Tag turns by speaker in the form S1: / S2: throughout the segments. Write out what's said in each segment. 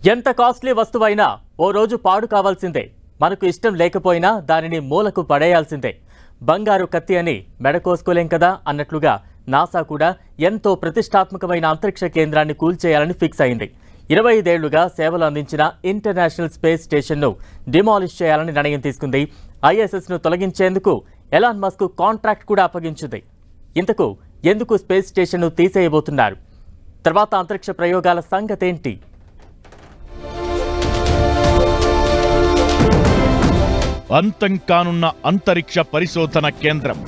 S1: ఎంత కాస్ట్లీ వస్తువైనా ఓ రోజు పాడు కావాల్సిందే. మనకు ఇష్టం లేకపోయినా దానిని మూలకు పడేయాల్సిందే. బంగారు కత్తి అని మెడకోసుకోలేం కదా అన్నట్లుగా నాసా కూడా ఎంతో ప్రతిష్టాత్మకమైన అంతరిక్ష కేంద్రాన్ని కూల్చేయాలని ఫిక్స్ అయింది. 25 ఏళ్లుగా సేవలు అందించిన ఇంటర్నేషనల్ స్పేస్ స్టేషన్ను డిమాలిష్ చేయాలని నిర్ణయం తీసుకుంది. ISSను తొలగించేందుకు ఎలాన్ మస్క్ కాంట్రాక్ట్ కూడా అప్పగించింది. ఇంతకు ఎందుకు స్పేస్ స్టేషన్ను తీసేయబోతున్నారు? తర్వాత అంతరిక్ష ప్రయోగాల సంగతేంటి?
S2: అంతం కానున్న అంతరిక్ష పరిశోధన కేంద్రం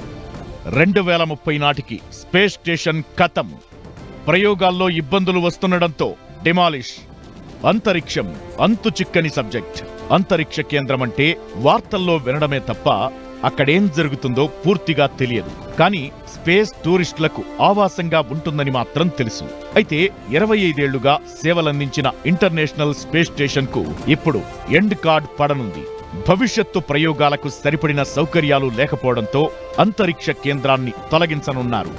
S2: 2030 నాటికి స్పేస్ స్టేషన్ ఖతం. ప్రయోగాల్లో ఇబ్బందులు వస్తుండడంతో డిమాలిష్. అంతరిక్షం అంతు చిక్కని సబ్జెక్ట్. అంతరిక్ష కేంద్రం అంటే వార్తల్లో వినడమే తప్ప అక్కడేం జరుగుతుందో పూర్తిగా తెలియదు. కానీ స్పేస్ టూరిస్టులకు ఆవాసంగా ఉంటుందని మాత్రం తెలుసు. అయితే 25 ఏళ్లుగా సేవలందించిన ఇంటర్నేషనల్ స్పేస్ స్టేషన్ కు ఇప్పుడు ఎండ్ కార్డ్ పడనుంది. భవిష్యత్తు ప్రయోగాలకు సరిపడిన సౌకర్యాలు లేకపోవడంతో అంతరిక్ష కేంద్రాన్ని తొలగించనున్నారు.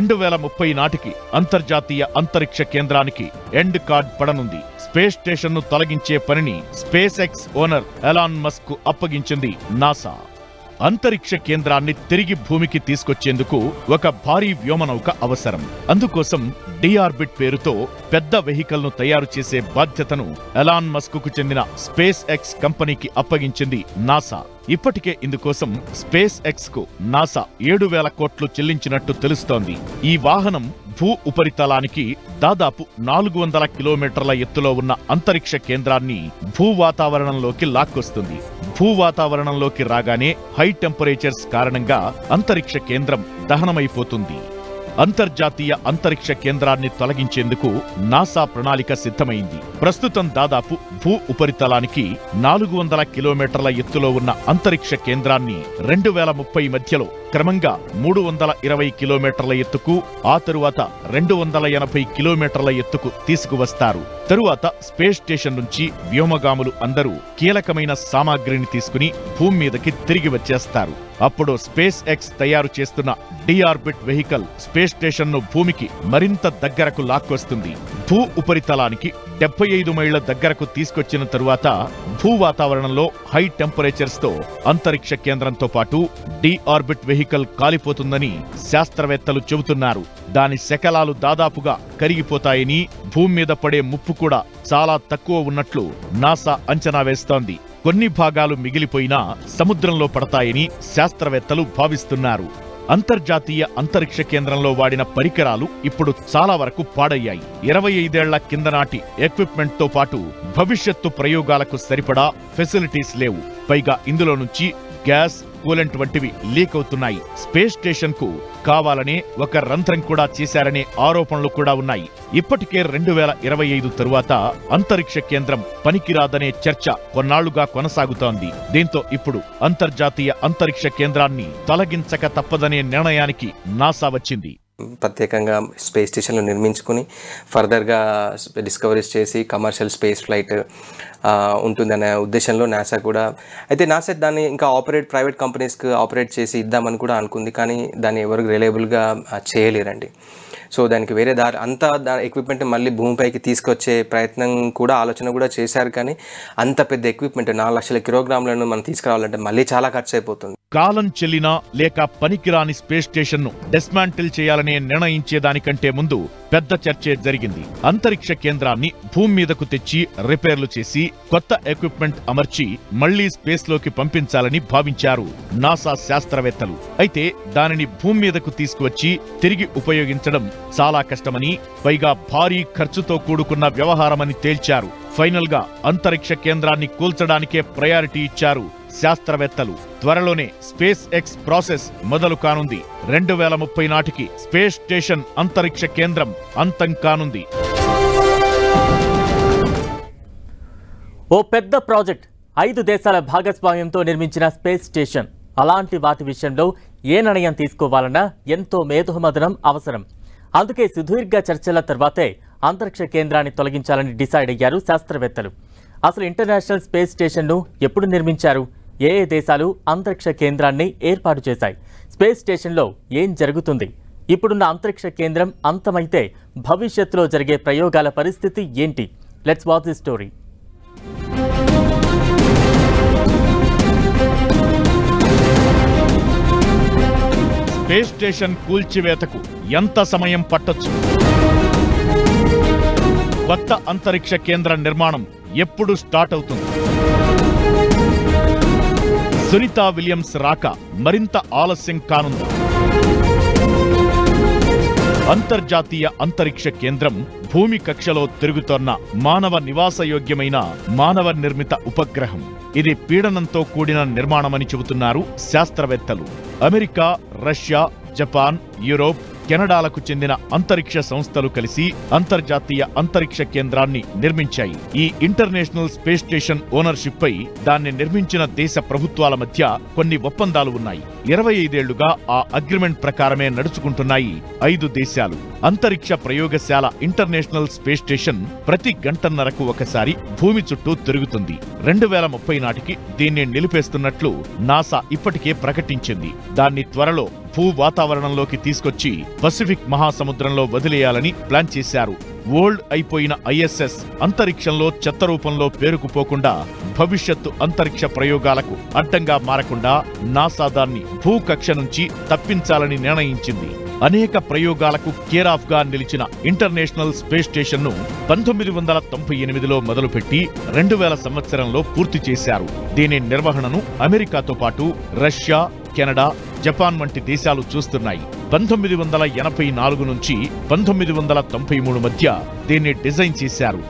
S2: 2030 నాటికి అంతర్జాతీయ అంతరిక్ష కేంద్రానికి ఎండ్ కార్డ్ పడనుంది. స్పేస్ స్టేషన్ను తొలగించే పనిని space X owner Elon Musk అప్పగించింది నాసా. అంతరిక్ష కేంద్రాన్ని తిరిగి భూమికి తీసుకొచ్చేందుకు ఒక భారీ వ్యోమనౌక అవసరం. అందుకోసం డిఆర్బిట్ పేరుతో పెద్ద వెహికల్ ను తయారు చేసే బాధ్యతను ఎలాన్ మస్క్ కు చెందిన స్పేస్ ఎక్స్ కంపెనీకి అప్పగించింది నాసా. ఇప్పటికే ఇందుకోసం స్పేస్ ఎక్స్ కు నాసా 7,000 కోట్లు చెల్లించినట్టు తెలుస్తోంది. ఈ వాహనం భూ ఉపరితలానికి దాదాపు 400 కిలోమీటర్ల ఎత్తులో ఉన్న అంతరిక్ష కేంద్రాన్ని భూ వాతావరణంలోకి లాక్కొస్తుంది. భూ వాతావరణంలోకి రాగానే హై టెంపరేచర్స్ కారణంగా అంతరిక్ష కేంద్రం దహనమైపోతుంది. అంతర్జాతీయ అంతరిక్ష కేంద్రాన్ని తొలగించేందుకు నాసా ప్రణాళిక సిద్ధమైంది. ప్రస్తుతం దాదాపు భూ ఉపరితలానికి 400 కిలోమీటర్ల ఎత్తులో ఉన్న అంతరిక్ష కేంద్రాన్ని 2030 మధ్యలో క్రమంగా 320 కిలోమీటర్ల ఎత్తుకు, ఆ తరువాత 280 కిలోమీటర్ల ఎత్తుకు తీసుకువస్తారు. తరువాత స్పేస్ స్టేషన్ నుంచి వ్యోమగాములు అందరూ కీలకమైన సామాగ్రిని తీసుకుని భూమి మీదకి తిరిగి వచ్చేస్తారు. అప్పుడు స్పేస్ ఎక్స్ తయారు చేస్తున్న డిఆర్బిట్ వెహికల్ స్పేస్ స్టేషన్ ను భూమికి మరింత దగ్గరకు లాక్కొస్తుంది. భూ ఉపరితలానికి 75 మైళ్ల దగ్గరకు తీసుకొచ్చిన తరువాత భూ వాతావరణంలో హై టెంపరేచర్స్ తో అంతరిక్ష కేంద్రంతో పాటు డిఆర్బిట్ వెహికల్ కాలిపోతుందని శాస్త్రవేత్తలు చెబుతున్నారు. దాని శకలాలు దాదాపుగా కరిగిపోతాయని, భూమి మీద పడే ముప్పు కూడా చాలా తక్కువ ఉన్నట్లు నాసా అంచనా వేస్తోంది. కొన్ని భాగాలు మిగిలిపోయినా సముద్రంలో పడతాయని శాస్త్రవేత్తలు భావిస్తున్నారు. అంతర్జాతీయ అంతరిక్ష కేంద్రంలో వాడిన పరికరాలు ఇప్పుడు చాలా వరకు పాడయ్యాయి. 25 ఏళ్ల కింద నాటి ఎక్విప్మెంట్ తో పాటు భవిష్యత్తు ప్రయోగాలకు సరిపడా ఫెసిలిటీస్ లేవు. పైగా ఇందులో నుంచి గ్యాస్, కూలెంట్ వంటివి లీక్ అవుతున్నాయి. స్పేస్ స్టేషన్ కు కావాలనే ఒక రంధ్రం కూడా చేశారనే ఆరోపణలు కూడా ఉన్నాయి. ఇప్పటికే 2025 తరువాత అంతరిక్ష కేంద్రం పనికిరాదనే చర్చ కొన్నాళ్లుగా కొనసాగుతోంది. దీంతో ఇప్పుడు అంతర్జాతీయ అంతరిక్ష కేంద్రాన్ని తొలగించక తప్పదనే నిర్ణయానికి నాసా వచ్చింది.
S3: ప్రత్యేకంగా స్పేస్ స్టేషన్లు నిర్మించుకుని ఫర్దర్గా డిస్కవరీస్ చేసి కమర్షియల్ స్పేస్ ఫ్లైట్ ఉంటుందనే ఉద్దేశంలో నాసా కూడా, అయితే నాసా దాన్ని ఇంకా ప్రైవేట్ కంపెనీస్కి ఆపరేట్ చేసి ఇద్దామని కూడా అనుకుంది. కానీ దాన్ని ఎవరికి రిలయబుల్గా చేయలేరండి. సో దానికి వేరే దారి అంతా ఎక్విప్మెంట్ మళ్ళీ భూమిపైకి తీసుకొచ్చే ప్రయత్నం కూడా ఆలోచన కూడా చేశారు. కానీ అంత పెద్ద ఎక్విప్మెంట్ 4 లక్షల కిలోగ్రాములను మనం తీసుకురావాలంటే మళ్ళీ చాలా ఖర్చు అయిపోతుంది.
S2: కాలం చెల్లినా లేక పనికిరాని స్పేస్ స్టేషన్ ను డిస్మాంటిల్ చేయాలనే నిర్ణయించేదానికంటే ముందు పెద్ద చర్చే జరిగింది. అంతరిక్ష కేంద్రాన్ని భూమి మీదకు తెచ్చి రిపేర్లు చేసి కొత్త ఎక్విప్మెంట్ అమర్చి మళ్లీ స్పేస్ లోకి పంపించాలని భావించారు నాసా శాస్త్రవేత్తలు. అయితే దానిని భూమి మీదకు తీసుకువచ్చి తిరిగి ఉపయోగించడం చాలా కష్టమని, పైగా భారీ ఖర్చుతో కూడుకున్న వ్యవహారమని తేల్చారు. ఫైనల్ గా అంతరిక్ష కేంద్రాన్ని కూల్చడానికే ప్రయారిటీ ఇచ్చారు శాస్త్రవేత్తలు. త్వరలోనే స్పేస్ ఎక్స్ ప్రాసెస్ మొదలు కానుంది. 2030 నాటికి స్పేస్ స్టేషన్ అంతరిక్ష కేంద్రం అంతం కానుంది.
S1: ఓ పెద్ద ప్రాజెక్ట్, 5 దేశాల భాగస్వామ్యంతో నిర్మించిన స్పేస్ స్టేషన్. అలాంటి వాటి విషయంలో ఏ నిర్ణయం తీసుకోవాలన్నా ఎంతో మేధోమథనం అవసరం. అందుకే సుదీర్ఘ చర్చల తర్వాతే అంతరిక్ష కేంద్రాన్ని తొలగించాలని డిసైడ్ అయ్యారు శాస్త్రవేత్తలు. అసలు ఇంటర్నేషనల్ స్పేస్ స్టేషన్ను ఎప్పుడు నిర్మించారు? ఏ దేశాలు అంతరిక్ష కేంద్రాన్ని ఏర్పాటు చేశాయి? స్పేస్ స్టేషన్లో ఏం జరుగుతుంది? ఇప్పుడున్న అంతరిక్ష కేంద్రం అంతమైతే భవిష్యత్తులో జరిగే ప్రయోగాల పరిస్థితి ఏంటి? Let's watch the story.
S2: Space station కూల్చివేతకు ఎంత సమయం పట్టొచ్చు? కొత్త అంతరిక్ష కేంద్ర నిర్మాణం ఎప్పుడు స్టార్ట్ అవుతుంది? సునీతా విలియమ్స్ రాక మరింత ఆలస్యం కానుందా? అంతర్జాతీయ అంతరిక్ష కేంద్రం భూమి కక్షలో తిరుగుతోన్న మానవ నివాసయోగ్యమైన మానవ నిర్మిత ఉపగ్రహం. ఇది పీడనంతో కూడిన నిర్మాణమని చెబుతున్నారు శాస్త్రవేత్తలు. అమెరికా, రష్యా, జపాన్, యూరోప్, కెనడాలకు చెందిన అంతరిక్ష సంస్థలు కలిసి అంతర్జాతీయ అంతరిక్ష కేంద్రాన్ని నిర్మించాయి. ఈ ఇంటర్నేషనల్ స్పేస్ స్టేషన్ ఓనర్షిప్ పై దాన్ని నిర్మించిన దేశ ప్రభుత్వాల మధ్య కొన్ని ఒప్పందాలు ఉన్నాయి. 25 ఏళ్లుగా ఆ అగ్రిమెంట్ ప్రకారమే నడుచుకుంటున్నాయి 5 దేశాలు. అంతరిక్ష ప్రయోగశాల ఇంటర్నేషనల్ స్పేస్ స్టేషన్ ప్రతి గంటన్నరకు ఒకసారి భూమి చుట్టూ తిరుగుతుంది. 2030 నాటికి దీన్ని నిలిపేస్తున్నట్లు నాసా ఇప్పటికే ప్రకటించింది. దాన్ని త్వరలో భూ వాతావరణంలోకి తీసుకొచ్చి పసిఫిక్ మహాసముద్రంలో వదిలేయాలని ప్లాన్ చేశారు. ఓల్డ్ అయిపోయిన ఐఎస్ఎస్ అంతరిక్షంలో చెత్త రూపంలో పేరుకుపోకుండా, భవిష్యత్తు అంతరిక్ష ప్రయోగాలకు అడ్డంగా మారకుండా నాసా దాన్ని భూకక్ష నుంచి తప్పించాలని నిర్ణయించింది. అనేక ప్రయోగాలకు కేరాఫ్ గా నిలిచిన ఇంటర్నేషనల్ స్పేస్ స్టేషన్ ను 1998లో మొదలుపెట్టి 2000 సంవత్సరంలో పూర్తి చేశారు. దీని నిర్వహణను అమెరికాతో పాటు రష్యా, కెనడా, జపాన్ వంటి దేశాలు చూస్తున్నాయి. 1984 నుంచి 1993 మధ్య దీన్ని డిజైన్ చేశారు.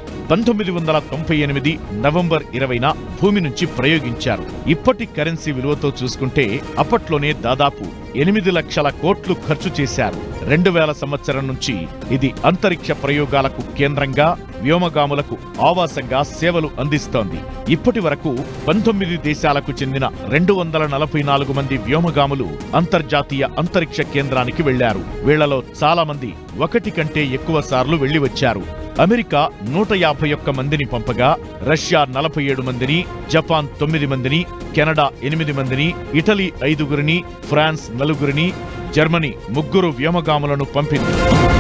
S2: 1998 నవంబర్ 20న భూమి నుంచి ప్రయోగించారు. ఇప్పటి కరెన్సీ విలువతో చూసుకుంటే అప్పట్లోనే దాదాపు 8 లక్షల కోట్లు ఖర్చు చేశారు. 2000 సంవత్సరం నుంచి ఇది అంతరిక్ష ప్రయోగాలకు కేంద్రంగా, వ్యోమగాములకు ఆవాసంగా సేవలు అందిస్తోంది. ఇప్పటి వరకు 19 దేశాలకు చెందిన 244 మంది వ్యోమగాములు అంతర్జాతీయ అంతరిక్ష కేంద్రానికి వెళ్లారు. వీళ్లలో చాలా మంది 1 కంటే ఎక్కువ సార్లు వెళ్లి వచ్చారు. అమెరికా 151 మందిని పంపగా, రష్యా 47 మందిని, జపాన్ 9 మందిని, కెనడా 8 మందిని, ఇటలీ 5గురిని, ఫ్రాన్స్ 4గురిని, జర్మనీ 3 వ్యోమగాములను పంపింది.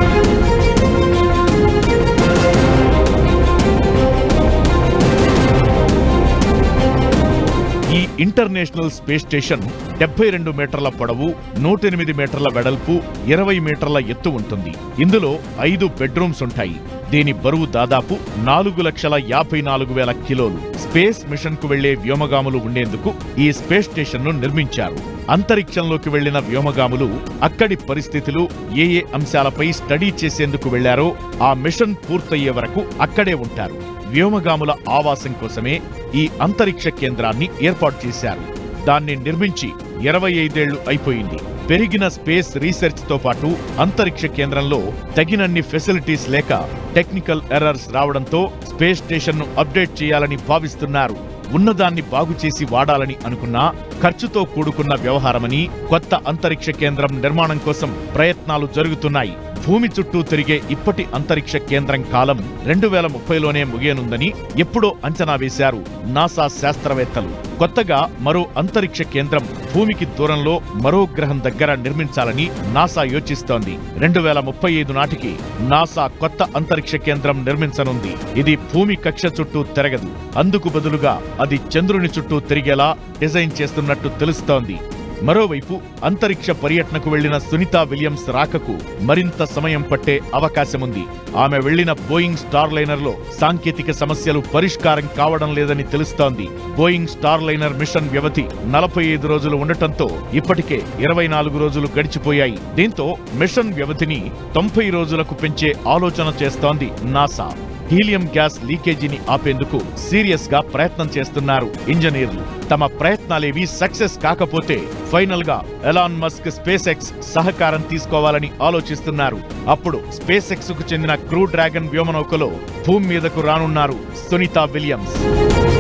S2: ఈ ఇంటర్నేషనల్ స్పేస్ స్టేషన్ 72 మీటర్ల పొడవు, 108 మీటర్ల వెడల్పు, 20 మీటర్ల ఎత్తు ఉంటుంది. ఇందులో 5 బెడ్రూమ్స్ ఉంటాయి. దీని బరువు దాదాపు 4,54,000 కిలోలు. స్పేస్ మిషన్ కు వెళ్లే వ్యోమగాములు ఉండేందుకు ఈ స్పేస్ స్టేషన్ ను నిర్మించారు. అంతరిక్షంలోకి వెళ్లిన వ్యోమగాములు అక్కడి పరిస్థితులు, ఏ అంశాలపై స్టడీ చేసేందుకు వెళ్లారో ఆ మిషన్ పూర్తయ్యే వరకు అక్కడే ఉంటారు. వ్యోమగాముల ఆవాసం కోసమే ఈ అంతరిక్ష కేంద్రాన్ని ఏర్పాటు చేశారు. దాన్ని నిర్మించి 25 ఏళ్లు అయిపోయింది. పెరిగిన స్పేస్ రీసెర్చ్ తో పాటు అంతరిక్ష కేంద్రంలో తగినన్ని ఫెసిలిటీస్ లేక టెక్నికల్ ఎర్రర్స్ రావడంతో స్పేస్ స్టేషన్ ను అప్డేట్ చేయాలని భావిస్తున్నారు. ఉన్నదాన్ని బాగు చేసి వాడాలని అనుకున్నా ఖర్చుతో కూడుకున్న వ్యవహారమని కొత్త అంతరిక్ష కేంద్రం నిర్మాణం కోసం ప్రయత్నాలు జరుగుతున్నాయి. భూమి చుట్టూ తిరిగే ఇప్పటి అంతరిక్ష కేంద్రం కాలం 2030లోనే ముగియనుందని ఎప్పుడో అంచనా వేశారు నాసా శాస్త్రవేత్తలు. కొత్తగా మరో అంతరిక్ష కేంద్రం భూమికి దూరంలో మరో గ్రహం దగ్గర నిర్మించాలని నాసా యోచిస్తోంది. 2035 నాటికి నాసా కొత్త అంతరిక్ష కేంద్రం నిర్మించనుంది. ఇది భూమి కక్ష చుట్టూ తిరగదు. అందుకు బదులుగా అది చంద్రుని చుట్టూ తిరిగేలా డిజైన్ చేస్తున్నట్టు తెలుస్తోంది. మరోవైపు అంతరిక్ష పర్యటనకు వెళ్లిన సునీతా విలియమ్స్ రాకకు మరింత సమయం పట్టే అవకాశముంది. ఆమె వెళ్లిన బోయింగ్ స్టార్లైనర్ లో సాంకేతిక సమస్యలు పరిష్కారం కావడం లేదని తెలుస్తోంది. బోయింగ్ స్టార్లైనర్ మిషన్ వ్యవధి 45 రోజులు ఉండటంతో ఇప్పటికే 24 రోజులు గడిచిపోయాయి. దీంతో మిషన్ వ్యవధిని 90 రోజులకు పెంచే ఆలోచన చేస్తోంది నాసా. హీలియం గ్యాస్ లీకేజీని ఆపేందుకు సీరియస్ గా ప్రయత్నం చేస్తున్నారు ఇంజనీర్లు. తమ ప్రయత్నాలేవి సక్సెస్ కాకపోతే ఫైనల్ గా ఎలాన్ మస్క్ స్పేస్ ఎక్స్ సహకారం తీసుకోవాలని ఆలోచిస్తున్నారు. అప్పుడు స్పేస్ ఎక్స్ కు చెందిన క్రూ డ్రాగన్ వ్యోమనౌకలో భూమి మీదకు రానున్నారు సునీతా విలియమ్స్.